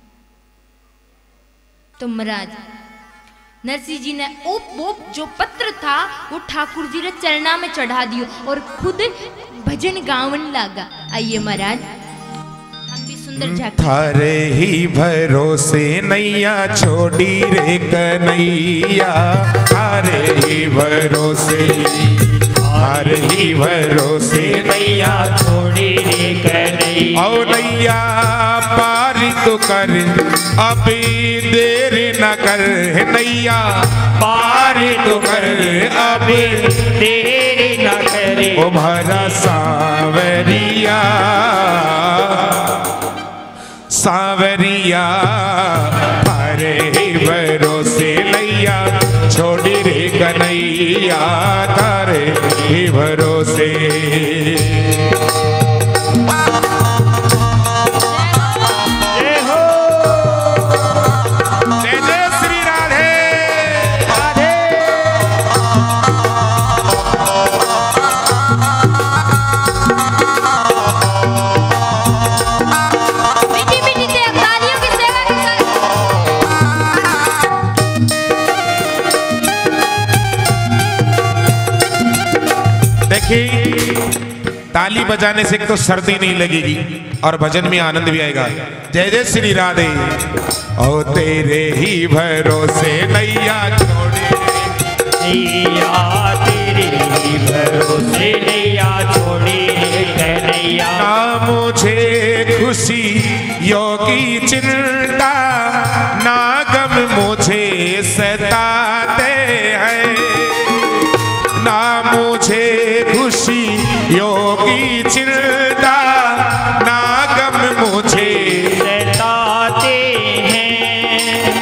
तो महाराज नरसिंह जी ने वो जो पत्र था वो ठाकुर जी रे चरणा में चढ़ा दियो और खुद भजन गावन लगा। आइए महाराज हम भी सुंदर झांकी। थारे ही भरोसे नैया छोड़ी रे कन्हैया, थारे ही भरोसे, थारे ही भरोसे नैया छोड़ी रे कन्हैया। ओ नैया पार तो कर अभी देर न कर, नैया पार तो कर अभी देर न करे। ओ भरा सांवरिया, सांवरिया थारे ही भरोसे नैया छोड़ी रे कन्हैया, थारे ही भरोसे। ताली बजाने से तो सर्दी नहीं लगेगी और भजन में आनंद भी आएगा। जय जय श्री राधे। ओ तेरे ही भरोसे नैया छोड़ी नैया, तेरे ही भरोसे नैया छोड़ी रे कन्हैया। ना मुझे खुशी योगी चिंता, ना गम मुझे सताते हैं, ना मुझे खुशी योगी चिंता, ना गम मुझे सताते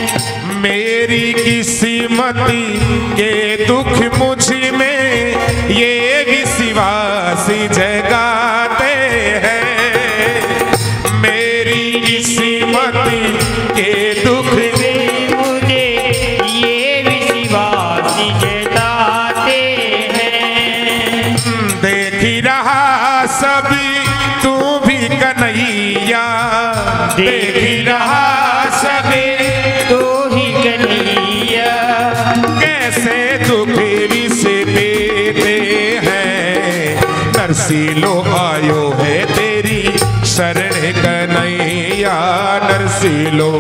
हैं। मेरी किस्मती के दुख मुझ में ये विश्वासी जगाते हैं मेरी किस्मत के दुख मुझे ये विश्वासी जगाते हैं। देख रहा सभी तू भी कन्हैया देख रहा सभी तू ही कन्हैया कैसे दुख से देते हैं नरसिलो आयो है तेरी शरण कन्हैया नरसिलो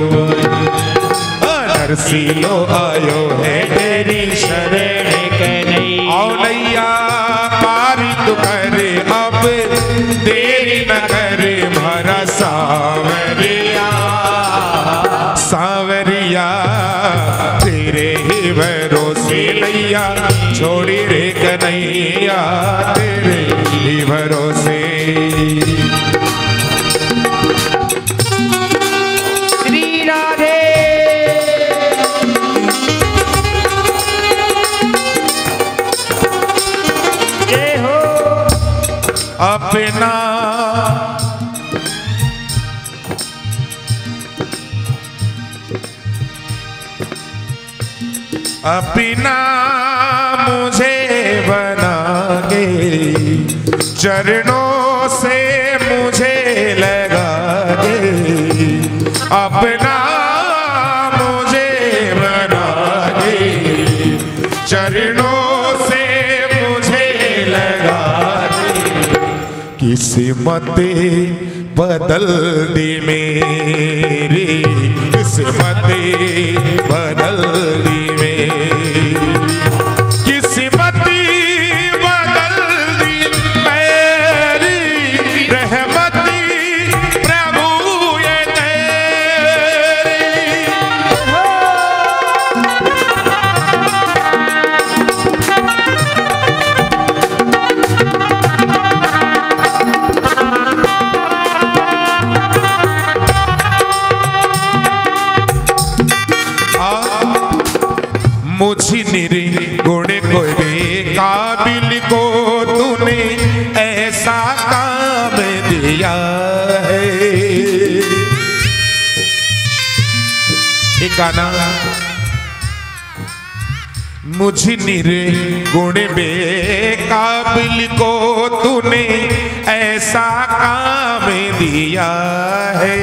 नरसिलो आयो है तेरी शरण कन्हैया आओ नैया पारी तो करे अब देरी न करे मारा सावरिया सावरिया तेरे ही भरोसे नैया छोड़ी रे कन्हैया तेरे ही भरोसे। श्री राधे जय हो। अपना अपना मुझे बना के चरणों से मुझे लगा के अपना मुझे बना के चरणों से मुझे लगा के किस्मत बदल दी मेरी किस्मत बदल दी मेरी किस्मत बदल दी मेरी रहमती प्रभु ये तेरी। मुझ निर्गुण को काबिल को तूने ऐसा काम दिया है। एक गाना मुझ निर्गुण काबिल को तूने ऐसा काम दिया है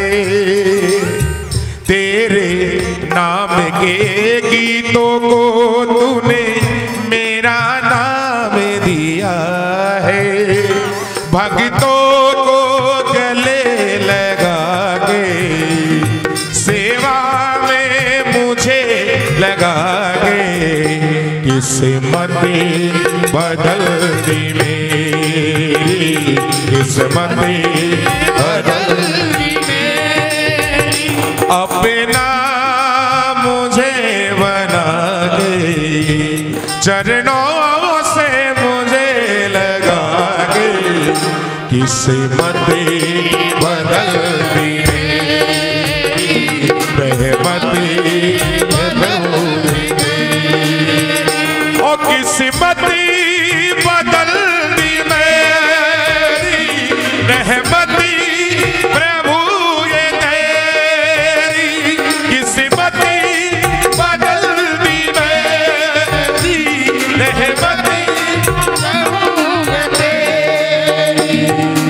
तेरे नाम के गीतों को तूने मेरा नाम दिया है भक्तों को गले लगा के सेवा में मुझे लगा के किस्मत बदल दी मेरी किस्मत बदल दी मेरी अपना मुझे बना के चरणों से मुझे लगा के किस्मत बदल दी मेरी रहमत बदल दी ओ किस्मत बदल दी मेरी रहमत प्रभु ये तेरी किस्मत बदल दी मेरी रहमत प्रभु ये तेरी।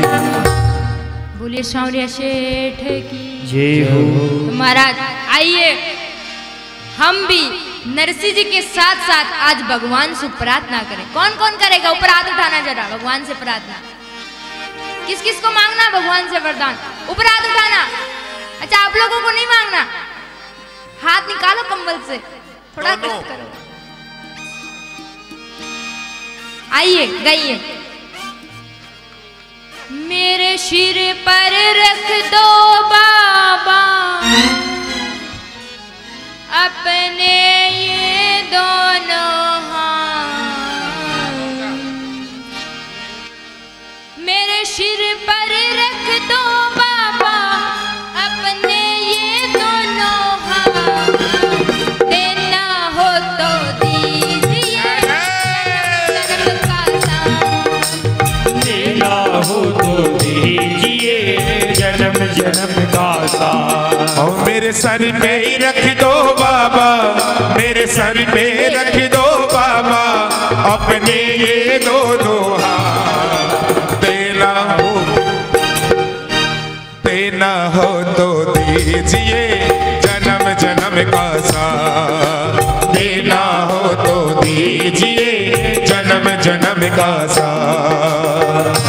बोलिए सांवरिया शेठ की जय हो। तो महाराज आइए हम भी नरसिंह जी के साथ साथ आज भगवान से प्रार्थना करें। कौन कौन करेगा ऊपर हाथ उठाना जरा भगवान से प्रार्थना। किस किस को मांगना है भगवान से वरदान ऊपर हाथ उठाना। अच्छा आप लोगों को नहीं मांगना हाथ निकालो कंबल से थोड़ा कष्ट करो। आइए गाइए मेरे सिर पर रख दो बाबा अपने ये दोनों हाथ मेरे सिर पर रख दो बाबा अपने ये दोनों हाथ देना हो तो दीजिए जन्म का मेरे सर पे ही रख दो बाबा, मेरे सर पे रख दो बाबा, अपने ये दो हाथ। देना हो तो दीजिए जन्म जन्म का साथ, देना हो तो दीजिए जन्म जन्म का साथ।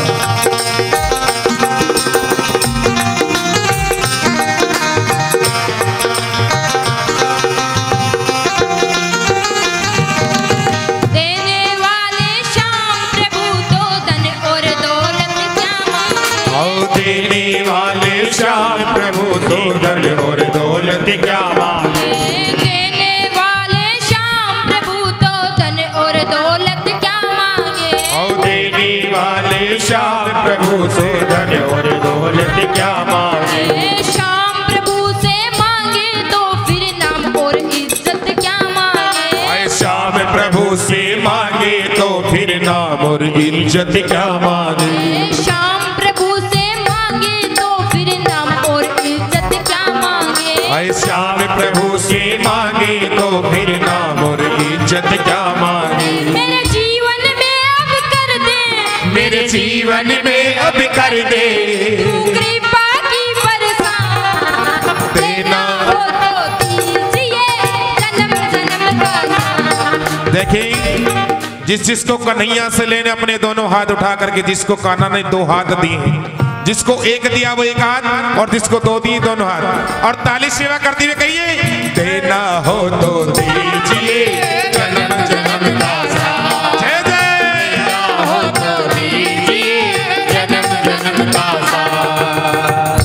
श्याम प्रभु तो धन और दौलत क्या मांगे, देने वाले श्याम प्रभु तो धन और दौलत क्या मांगे, और देने वाले श्याम प्रभु से धन और दौलत क्या मांगे। श्याम प्रभु से मांगे तो फिर नाम और इज्जत क्या मांगे, श्याम प्रभु से मांगे तो फिर नाम और इज्जत क्या मांगे। श्याम प्रभु से मांगे तो फिर नाम और इज्जत क्या मांगे, श्याम प्रभु से मांगे तो फिर नाम और इज्जत क्या मांगे। मेरे जीवन में अब कर दे, मेरे जीवन में अब कर दे, तू कृपा की बरसात, देना हो तो दीजिए जन्म जन्म का साथ। देखिए जिसको कन्हैया से लेने अपने दोनों हाथ उठा करके, जिसको कान्हा ने 2 हाथ दिए, जिसको एक दिया वो 1 हाथ, और जिसको 2 दिए 2 हाथ, और ताली सेवा करते हुए कहिए देना हो तो दीजिए जन्म जन्म का साथ। जय जय, देना हो तो दीजिए जन्म जन्म का साथ।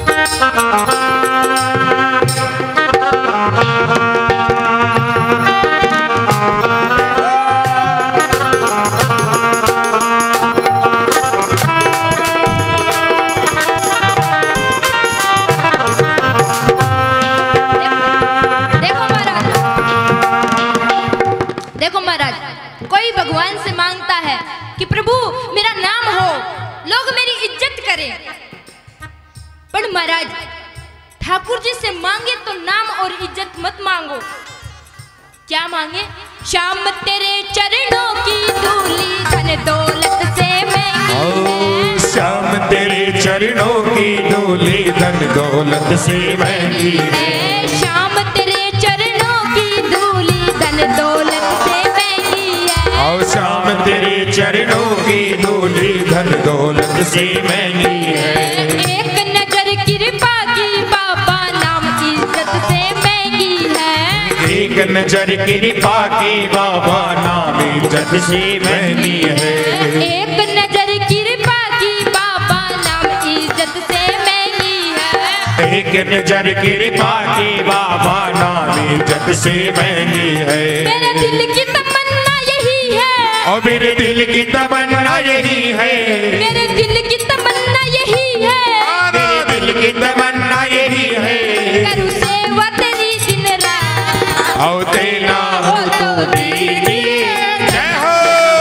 कोई भगवान से मांगता है कि प्रभु मेरा नाम हो, लोग मेरी इज्जत करें, पर महाराज ठाकुर जी से मांगे तो नाम और इज्जत मत मांगो। क्या मांगे? श्याम तेरे चरणों की धूली धन दौलत से महंगी, श्याम तेरे चरणों की धूली धन दौलत से महंगी है, श्याम तेरे चरणों की धूली धन दौलत से महंगी है, और श्याम तेरे चरणों की धूली धन दौलत से महंगी है। एक नजर कृपा की बाबा नाम इज्जत से महंगी है, एक नजर कृपा की बाबा नाम इज्जत से महंगी है, एक नजर कृपा की बाबा नाम इज्जत से महंगी है, एक नजर कृपा की बाबा नाम इज्जत से महंगी है। मेरे दिल की तमन्ना यही है, और मेरे दिल की तमन्ना यही है, मेरे दिल की तमन्ना यही है, मेरे दिल की तमन्ना यही है, करूँ सेवा तेरी दिन रात, और देना हो तो दीजिए, जय हो,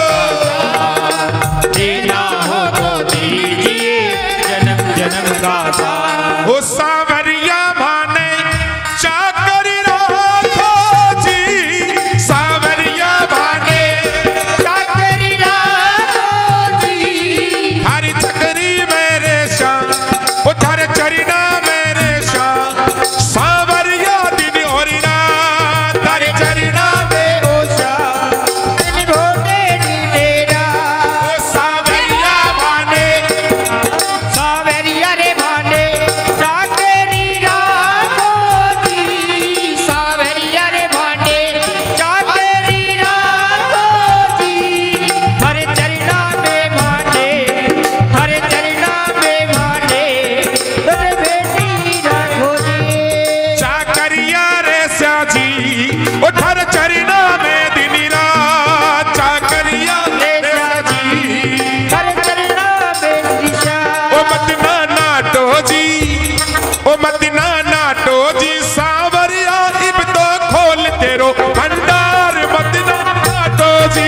देना हो तो दीजिए जन्म जन्म का साथ। ओ सावरिया माने चाकर राखो जी, सावरिया माने चाकर राखो जी, हर चकरी मेरे शान, ओ थारे चरना मेरे शान, सावरिया दिन और रात, थारे चरना मेरो शान, दिन भोगे तेरा। ओ सावरिया माने, सावरिया रे भाने चाकरी राखो जी, सावरिया रे भाने चाकरी राखो जी, हर चरना में भाने, हर चरना में भाने, हर बेटी राखो जी, चाकरिया रे स्याजी, ओ थारे चरना में दिन रात, चाकरिया रे स्याजी, हर चरना में दिशा, ओ मत ना नाटो जी, ओ मत ना नाटो जी, सावरिया इब तो खोल तेरो भंडार, मत ना नाटो जी,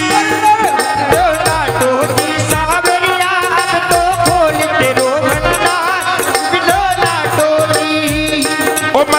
लाटो जी सावरिया अब तो खोल तेरो भंडार, बिलो लाटो जी, ओ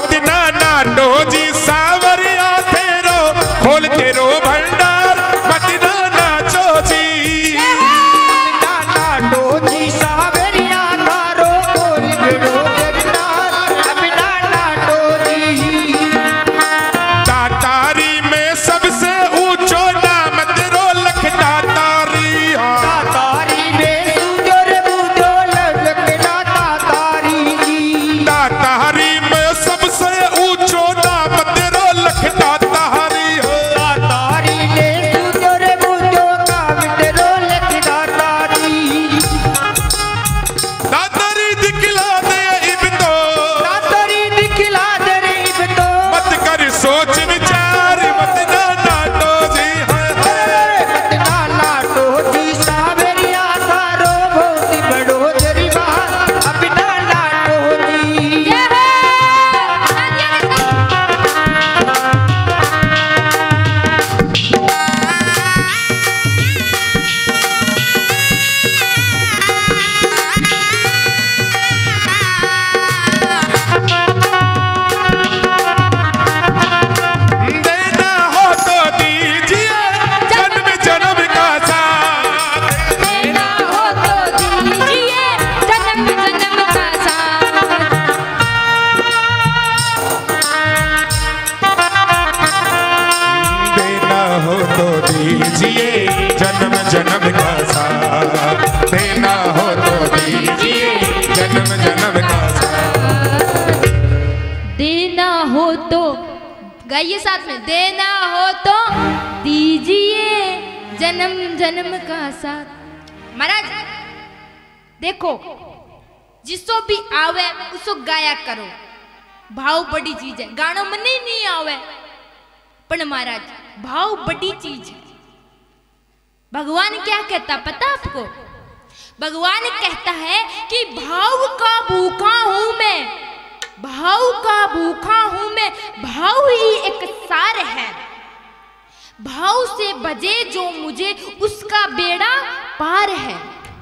हो तो दीजिए जन्म जन्म का साथ, देना हो तो दीजिए जन्म जन्म का साथ, देना हो तो, गाइए साथ में, देना हो तो दीजिए जन्म जन्म का साथ। महाराज देखो, जिसो भी आवे उसो गाया करो, भाव बड़ी चीज है। गाना मने नहीं आवे पर महाराज भाव बड़ी चीज है। भगवान क्या कहता पता आपको? भगवान कहता है कि भाव का भूखा हूं मैं, भाव का भूखा हूं मैं, भाव ही एक सार है, भाव से बजे जो मुझे उसका बेड़ा पार है।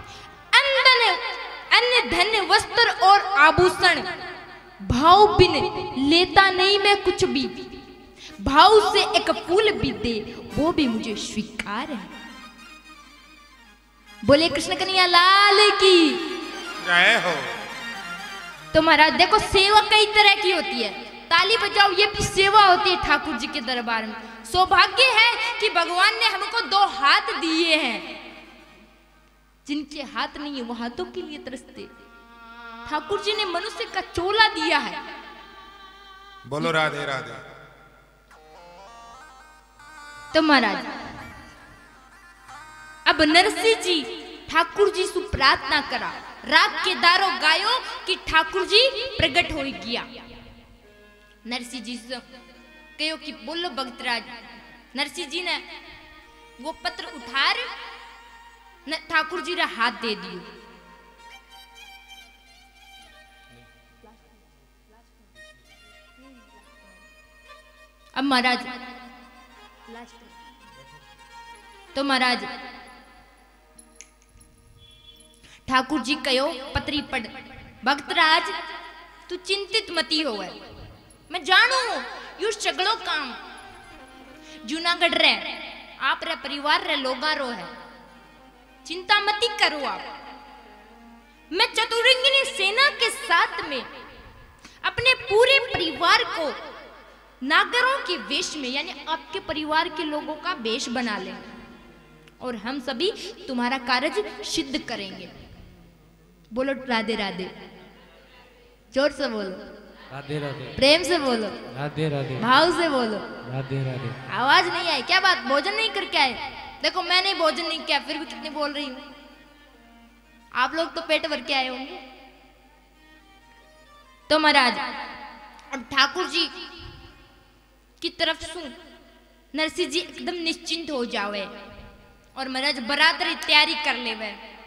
अन्न धन वस्त्र और आभूषण, भाव बिन लेता नहीं मैं कुछ भी, भाव से एक फूल भी दे वो भी मुझे स्वीकार है। बोले कृष्ण कन्हैया लाल की जय हो। तो महाराज देखो, सेवा कई तरह की होती है, ताली बजाओ ये भी सेवा होती है ठाकुर जी के दरबार में। सौभाग्य है कि भगवान ने हमको दो हाथ दिए हैं, जिनके हाथ नहीं है वो हाथों के लिए तरसते। ठाकुर जी ने मनुष्य का चोला दिया है। बोलो राधे राधे। तो महाराज अब नरसिंह जी ठाकुर जी से प्रार्थना करा, राग के दारो गायो कि ठाकुर जी प्रकट हो गया। नरसिंह जी से कहो कि बोलो भक्तराज। नरसिंह जी ने वो पत्र उठार ठाकुर जी रा हाथ दे दियो। अब महाराज तो महाराज ठाकुर जी कहो पत्री पढ़। भक्तराज तू चिंतित मती हो, मैं जानू यू सगड़ो काम जूनागढ़ रे आप रे परिवार रे लोगा रो है, चिंता मती करो आप। मैं चतुरंगिनी सेना के साथ में अपने पूरे परिवार को नागरों के वेश में, यानी आपके परिवार के लोगों का वेश बना ले और हम सभी तुम्हारा कार्य सिद्ध करेंगे। बोलो राधे राधे, जोर से बोलो राधे राधे, प्रेम से बोलो राधे राधे, भाव से बोलो राधे राधे। आवाज नहीं आई क्या बात? भोजन नहीं करके आए? देखो मैंने भोजन नहीं किया फिर भी कितनी बोल रही हूं। आप लोग तो पेट भर के आए होंगे। तो महाराज अब ठाकुर जी की तरफ सु नरसिंह जी एकदम निश्चिंत हो जावे और महाराज बरादरी तैयारी कर लेवे।